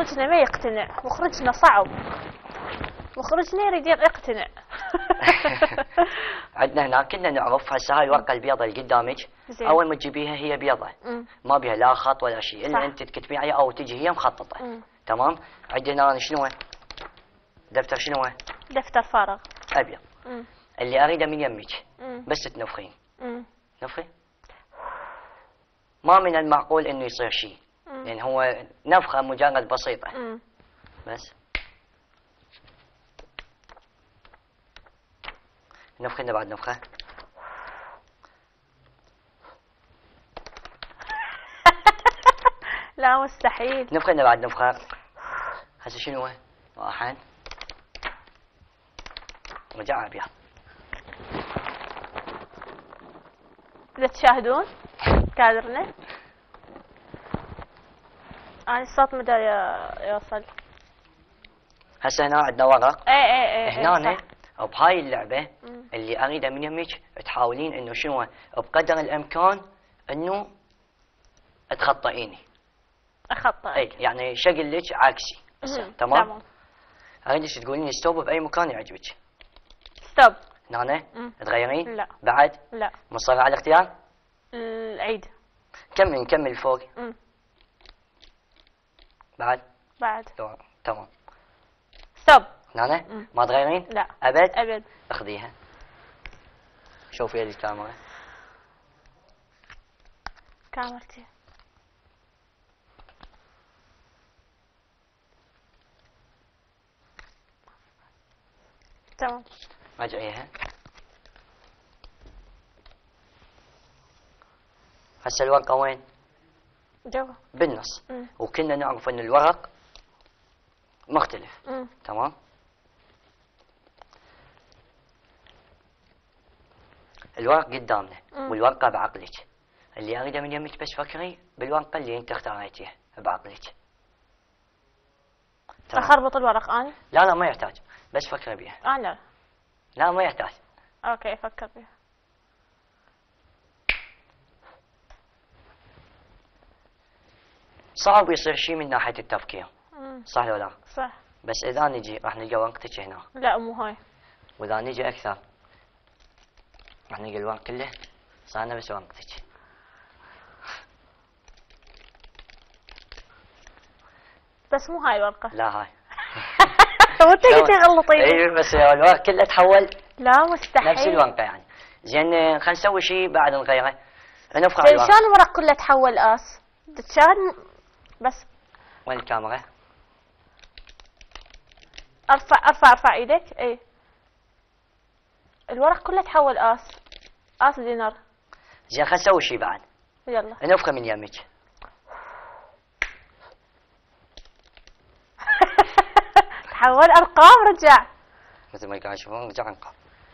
مخرجنا ما يقتنع، مخرجنا صعب، مخرجنا يريد يقتنع. عندنا هنا كنا نعرف هسه هاي الورقه البيضة اللي قدامك اول ما تجيبيها هي بيضة، ما بها لا خط ولا شيء الا انت تكتبين عليها او تجي هي مخططه. تمام. عندنا انا شنو دفتر شنو دفتر فارغ ابيض. اللي اريده من يمك بس تنفخين. نفخي. ما من المعقول انه يصير شيء لان هو نفخه مجرد بسيطه. بس نفخنا بعد نفخه. لا مستحيل. نفخنا بعد نفخه. هسه شنو واحد رجع ابيض. إذا تشاهدون كادرنا أنا الصوت مدى يوصل. هسه هنا عندنا ورق. اي هنا بهاي اللعبة اللي اريده من يمك تحاولين انه شنو بقدر الامكان انه تخطئيني. اخطئ. اي يعني شكل لك عكسي. تمام. اريدك تقولين ستوب باي مكان يعجبك. ستوب. هنا تغيرين؟ لا. بعد؟ لا. مصرة على الاختيار؟ عيد. كمل فوق. بعد؟ تمام. ستوب. هنا ما تغيرين؟ لا. ابد؟ اخذيها. شوفي الكاميرا. كاميرتي. تمام. رجعيها. هسه الورقة وين؟ جوا. بالنص. وكنا نعرف ان الورق مختلف. تمام. الورق قدامنا والورقة بعقلك. اللي اريده من يمك بس فكري بالورقة اللي انت اختاريتيها بعقلك. اخربط الورق اني؟ لا ما يحتاج بس فكري بيها. انا لا ما يحتاج. اوكي فكر بيها. صعب يصير شيء من ناحية التفكير. صح ولا لا؟ صح. بس اذا نجي راح نلقى ورقتك هنا. لا مو هاي. واذا نجي اكثر راح نلقى الورق كله صارنا بس ورقتك. بس مو هاي ورقة. لا هاي. وانت قلت غلطيني. اي بس الورق كله تحول. لا مستحيل. نفس الورقة يعني. زين خلينا نسوي شيء بعد نغيره. نفخ على الورق. شلون الورق كله تحول اس؟ تشاهد بس. وين الكاميرا؟ ارفع ايدك. اي الورق كله تحول اس دينار. زين خلينا نسوي شيء بعد. يلا. نفخه من يمك. تحول ارقام رجع. مثل ما قاعد تشوفون رجع ارقام.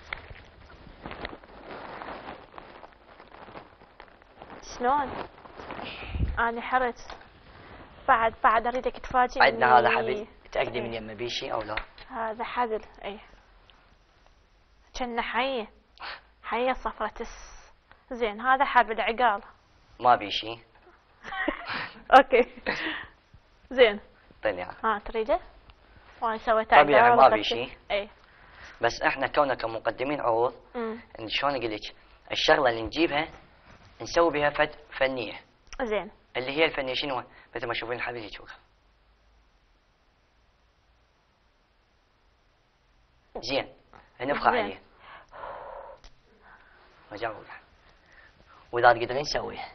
شلون؟ أنا حرت. بعد أريدك تفاجئني. عندنا هذا حبل تأكدي من يمه بيشي أو لا؟ هذا حبل أي. كنا حية صفرة زين هذا حبل عقال. ما بيشي. أوكي. زين. طلع. تريده؟ وأنا سويت عقال. طبيعي ما بيشي. أي. بس احنا كوننا كمقدمين عروض شلون اقول لك الشغله اللي نجيبها نسوي بها فنيه. زين. اللي هي الفنيه شنو؟ مثل ما تشوفين الحبل هيك زين نفخ عليه. واذا تقدرين نسويها.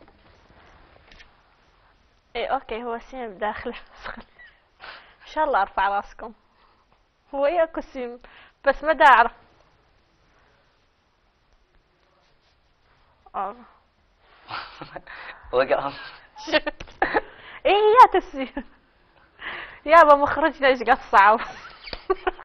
اي اوكي هو سيم بداخله. ان شاء الله ارفع راسكم. هو ياكو سيم بس ما دا اعرف. وقع. ايه يا تسي يابا مخرجنا ايش قد صعب.